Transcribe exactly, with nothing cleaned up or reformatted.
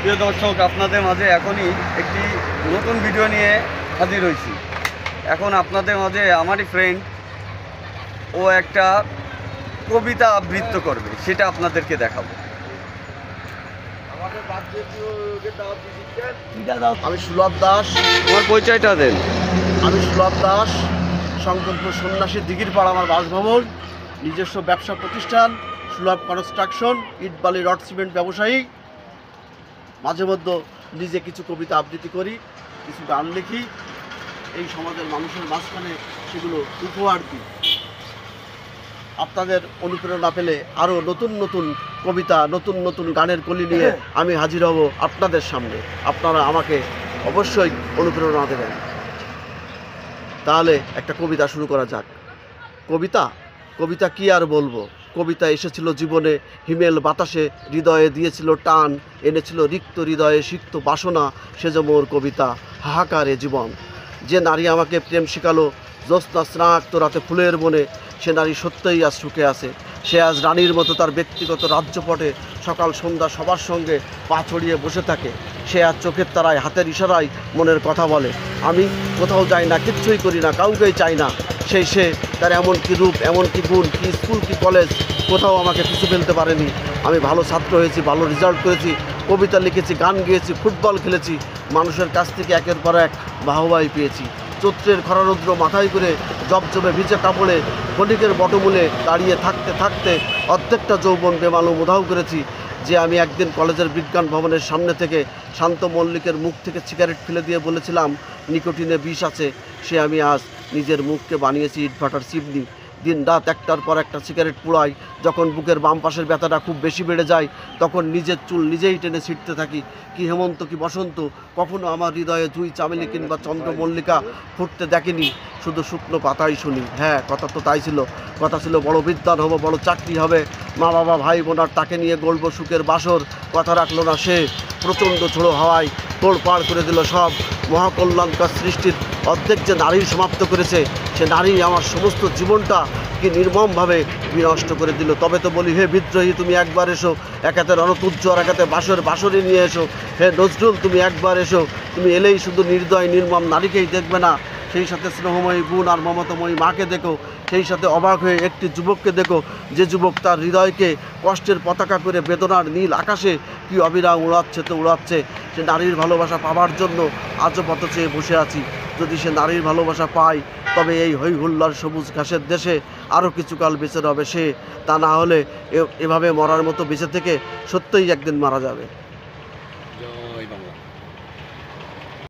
প্রিয় দর্শক, আপনাদের মাঝে এখনই একটি নতুন ভিডিও নিয়ে হাজির হয়েছি। এখন আপনাদের মাঝে আমারই ফ্রেন্ড ও একটা কবিতা আবৃত্তি করবে, সেটা আপনাদেরকে দেখাবো। আমি সুলভ দাস। তোমার পরিচয়টা দেন। আমি সুলভ দাস, সংকল্প সন্ন্যাসী, দিঘির পাড়া আমার বাসভবন, নিজস্ব ব্যবসা প্রতিষ্ঠান সুলভ কনস্ট্রাকশন, ইট বালি রড সিমেন্ট ব্যবসায়ী। মাঝে মধ্যে নিজে কিছু কবিতা আবৃত্তি করি, কিছু গান লিখি, এই সমাজের মানুষের মাঝখানে সেগুলো উপহার দিই। আপনাদের অনুপ্রেরণা পেলে আরও নতুন নতুন কবিতা, নতুন নতুন গানের কলি নিয়ে আমি হাজির হব আপনাদের সামনে। আপনারা আমাকে অবশ্যই অনুপ্রেরণা দেবেন। তাহলে একটা কবিতা শুরু করা যাক। কবিতা কবিতা কি আর বলবো। কবিতা এসেছিল জীবনে হিমেল বাতাসে, হৃদয়ে দিয়েছিল টান, এনেছিল রিক্ত হৃদয়ে সিক্ত বাসনা, সে যে মোর কবিতা, হাহাকারে জীবন। যে নারী আমাকে প্রেম শিখালো জ্যোৎস্না স্নাক্ত রাতে ফুলের বনে, সে নারী সত্যই আজ সুখে আছে। সে আজ রানীর মতো তার ব্যক্তিগত রাজ্যপটে সকাল সন্ধ্যা সবার সঙ্গে পা ছড়িয়ে বসে থাকে। সে আজ চোখের তারায়, হাতের ইশারায় মনের কথা বলে। আমি কোথাও যাই না, কিচ্ছুই করি না, কাউকেই চাই না। সেই সে, তার এমন কি রূপ, এমন কি গুণ, কি স্কুল কি কলেজ, কোথাও আমাকে পিছু ফেলতে পারেনি। আমি ভালো ছাত্র হয়েছি, ভালো রেজাল্ট করেছি, কবিতা লিখেছি, গান গেয়েছি, ফুটবল খেলেছি, মানুষের কাছ থেকে একের পর এক বাহবাই পেয়েছি। চৈত্রের খরারৌদ্র মাথায় করে জবজবে ভিজে কাপড়ে ফটিকের বটমূলে দাঁড়িয়ে থাকতে থাকতে অর্ধেকটা যৌবন বেমালুম উধাও করেছি। যে আমি একদিন কলেজের বিজ্ঞান ভবনের সামনে থেকে শান্ত মল্লিকের মুখ থেকে সিগারেট ফেলে দিয়ে বলেছিলাম নিকোটিনে বিষ আছে, সে আমি আজ নিজের মুখকে বানিয়েছি ইটভাটার চিমনি। দিন রাত একটার পর একটা সিগারেট পুড়াই। যখন বুকের বাম পাশের ব্যথাটা খুব বেশি বেড়ে যায়, তখন নিজের চুল নিজেই টেনে ছিঁড়তে থাকি। কি হেমন্ত কি বসন্ত, কখনো আমার হৃদয়ে জুই চামেলি কিংবা চন্দ্রমল্লিকা ফুটতে দেখেনি, শুধু শুকনো পাতাই শুনি। হ্যাঁ, কথা তো তাই ছিল। কথা ছিল বড় বিদ্বান হব, বড় চাকরি হবে, মা বাবা ভাই বোনার তাকে নিয়ে গড়ব সুখের বাসর। কথা রাখলো না সে, প্রচণ্ড ঝোড়ো হাওয়ায় তোড় পাড় করে দিল সব। মহাকল্যাণকার সৃষ্টির অর্ধেক যে নারীর সমাপ্ত করেছে, সে নারী আমার সমস্ত জীবনটা কি নির্মমভাবে বিনষ্ট করে দিল। তবে তো বলি, হে বিদ্রোহী তুমি একবার এসো, একাতে রণতুজ্জ আর একাতে বাসর বাসরে নিয়ে এসো। হে নজরুল তুমি একবার এসো, তুমি এলেই শুধু নির্দয় নির্মম নারীকেই দেখবে না, সেই সাথে স্নেহময়ী গুণ আর মমতাময়ী মাকে দেখো। সেই সাথে অবাক হয়ে একটি যুবককে দেখো, যে যুবক তার হৃদয়কে কষ্টের পতাকা করে বেদনার নীল আকাশে কি অবিরাম উড়াচ্ছে তো উড়াচ্ছে। সে নারীর ভালোবাসা পাবার জন্য আজও পথ চেয়ে বসে আছি। যদি সে নারীর ভালোবাসা পায়, তবে এই হই হুল্লার সবুজ ঘাসের দেশে আরও কিছুকাল বেঁচে রবে সে। তা না হলে এভাবে মরার মতো বেঁচে থেকে সত্যিই একদিন মারা যাবে। জয় বাংলা।